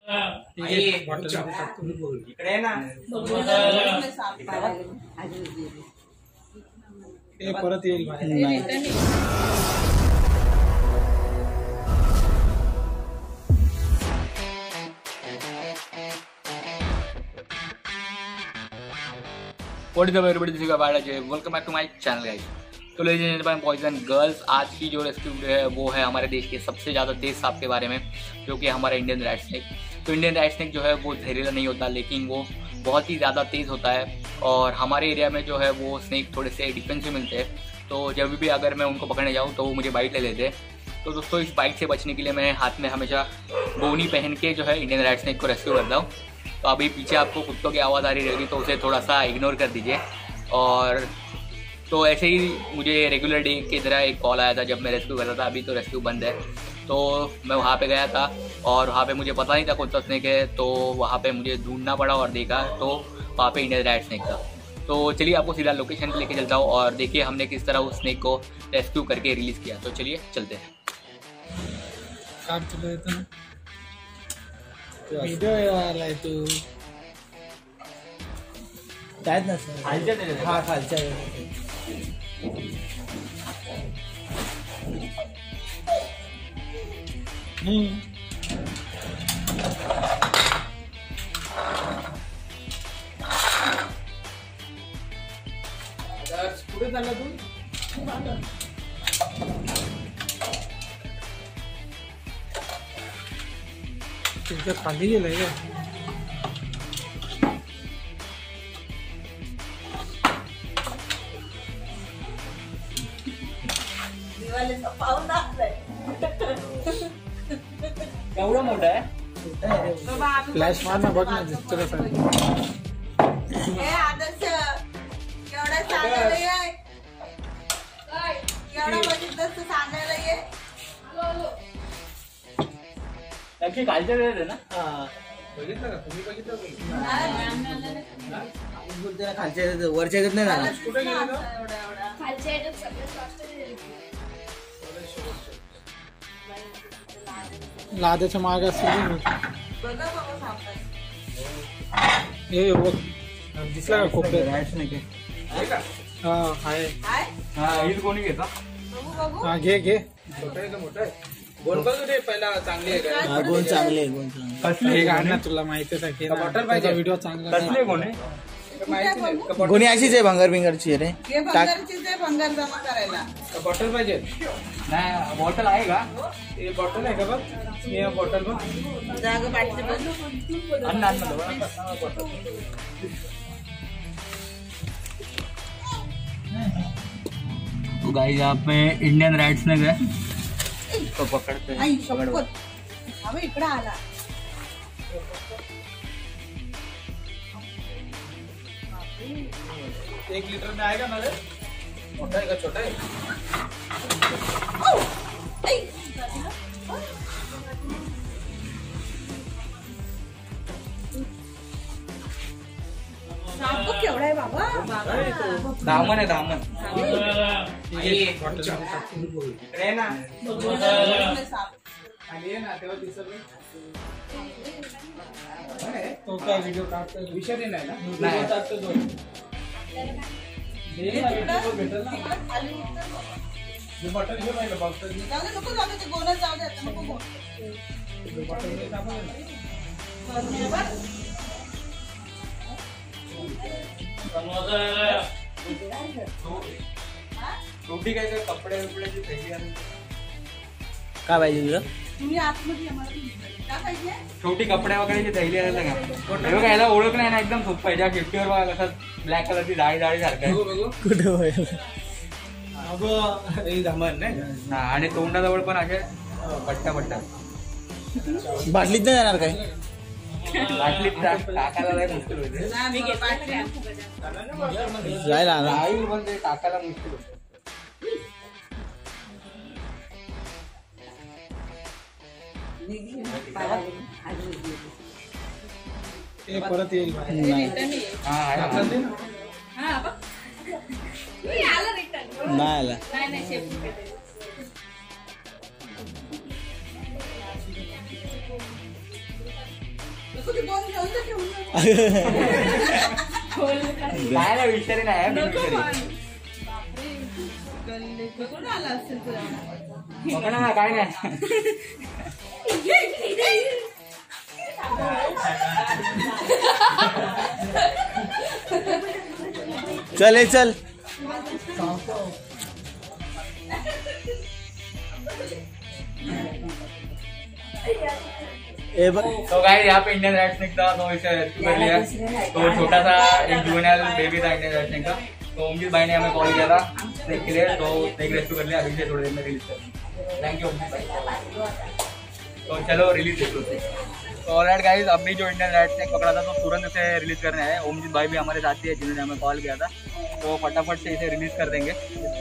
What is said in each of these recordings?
इकडे ना परत येईल welcome back to my channel guys. तो ladies and gentleman, boys and girls, आज की जो रेस्क्यू है वो है हमारे देश के सबसे ज़्यादा तेज सांप के बारे में, जो कि हमारा इंडियन रेड स्नेक। तो इंडियन रेड स्नेक जो है वो जहरीला नहीं होता, लेकिन वो बहुत ही ज़्यादा तेज़ होता है। और हमारे एरिया में जो है वो स्नेक थोड़े से डिफेंसिव मिलते हैं, तो जब भी अगर मैं उनको पकड़ने जाऊँ तो वो मुझे बाइट ले लेते हैं। तो दोस्तों, इस बाइट से बचने के लिए मैं हाथ में हमेशा गोनी पहन के जो है इंडियन रेड स्नेक को रेस्क्यू करता हूँ। तो अभी पीछे आपको कुत्तों की आवाज़ आ रही रहेगी, तो उसे थोड़ा सा इग्नोर कर दीजिए। और तो ऐसे ही मुझे रेगुलर डे की तरह एक कॉल आया था जब मैं रेस्क्यू कर रहा था। अभी तो रेस्क्यू बंद है, तो मैं वहाँ पे गया था और वहाँ पे मुझे पता नहीं था कौन सा स्नेक है, तो वहाँ पे मुझे ढूंढना पड़ा और देखा तो वहाँ पे इंडियन रेड स्नेक था। तो चलिए आपको सीधा लोकेशन पे लेके चलता हूँ और देखिए हमने किस तरह उस स्नेक को रेस्क्यू करके रिलीज़ किया। तो चलिए चलते हैं। वीडियो वाला है तू काय ना सर हा खालच्या कुठे चालला तू? तुझ्या खाली गेलाय का? एवढा मोठा आहे? फ्लॅश मार ना, बघ ना दिसतो का? नक्की खालच्या वेळेत आहे ना? बघितलं का तुम्ही? बघितलं खालच्या वरच्या नाही झाला. कुठे गेला? लादाच्या माग असेल हे बघ, दिसला का? खूप कोणी घेता? हा घे घे. मोठा आहे गोल बघ रे, पहिला चांगली आहे. गोल चांगले आहे. गाणं तुला माहितीच आहे. बॉटल पाहिजे. व्हिडिओ चांगला कसले कोणी गोणी अशीच आहे, भंगार बिंगारची रे. भंगार जमा करायला बॉटल पाहिजे. नाही, बॉटल आहे का? हे बॉटल आहे का? बघ हे बॉटल बघ. जाग पाठची तो गाइस यहाँ पे इंडियन रेड स्नेक है, तो पकड़ते हैं. इकडे आला. 1 लीटर में आएगा ना रे? मोटा है का छोटा है? केवढा आहे बाबा? दामन है, दामन. इकडे ना खाली आहे ना, तेव्हा दिसत तो काय व्हिडिओ काढतो विषय नाही ना. नाही टाकतो तो भेटेल ना. बॉटल घे पाहिजे. बॉटल नको जाऊ दे, गोनच जाऊ दे. नको छोटी काय कपडे बिपड्याची थैली आणि काय पाहिजे तुला? तुम्ही आतमध्ये काय पाहिजे? छोटी कपडे वगैरेची थैली आलं का? हे बघा, याला ओळख नाही ना, एकदम सोपं आहे. ज्या खिडकीवर बघा कसं ब्लॅक कलरची जाळी सारखं आहे. कुठे धमन नाही. हा, आणि तोंडाजवळ पण असे पट्ट्या बाटलीत नाही जाणार काय? बाटलीत टाकायला लय मुश्किल होते. जायला आई पण ते टाकायला मुश्किल होते. परत येईल. नाही आला. नको ते गोन घेऊन जा, घेऊन जा. काय ना विषय नाही बापरे, गल्ले कुठून आला असेल तुला? ना काय नाही चल हे चल तो गाइस यहाँ पे इंडियन रेड स्नेक था, तो इसे रेस्क्यू कर लिया। तो छोटा सा एक जुवेनाइल बेबी था इंडियन रेड स्नेक का, तो ओमजीत भाई ने हमें कॉल किया था स्नेक के लिए, तो स्नेक रेस्क्यू कर लिया। अभी से थोड़ी देर में रिलीज कर, थैंक यू ओमजीत भाई। तो चलो रिलीज देखो। तो ऑलराइट गाइस, अभी जो इंडियन रेड स्नेक पकड़ा था तो तुरंत इसे रिलीज करने आए। ओमजीत भाई भी हमारे साथी है जिन्होंने हमें कॉल किया था, तो फटाफट से इसे रिलीज कर देंगे।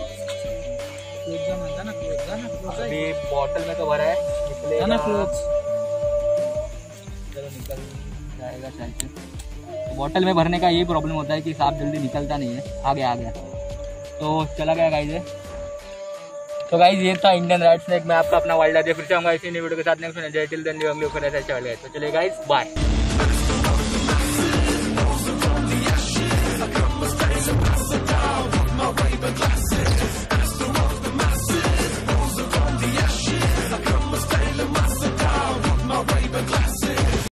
अभी बॉटल में तो भरा है, इसलिए चलो निकल जाएगा शायद से। बॉटल में भरने का यही प्रॉब्लम होता है कि सांप जल्दी निकलता नहीं है। आ गया तो चला गया गाइस। तो गाइस ये था इंडियन रेड स्नेक। मैं आपका अपना वाइल्ड आदित्य, फिर से आऊंगा इसी नई वीडियो के साथ। नेक्स्ट जय टिल देन अगले ऊपर ऐसे चल गए। तो चलिए गाइस, बाय।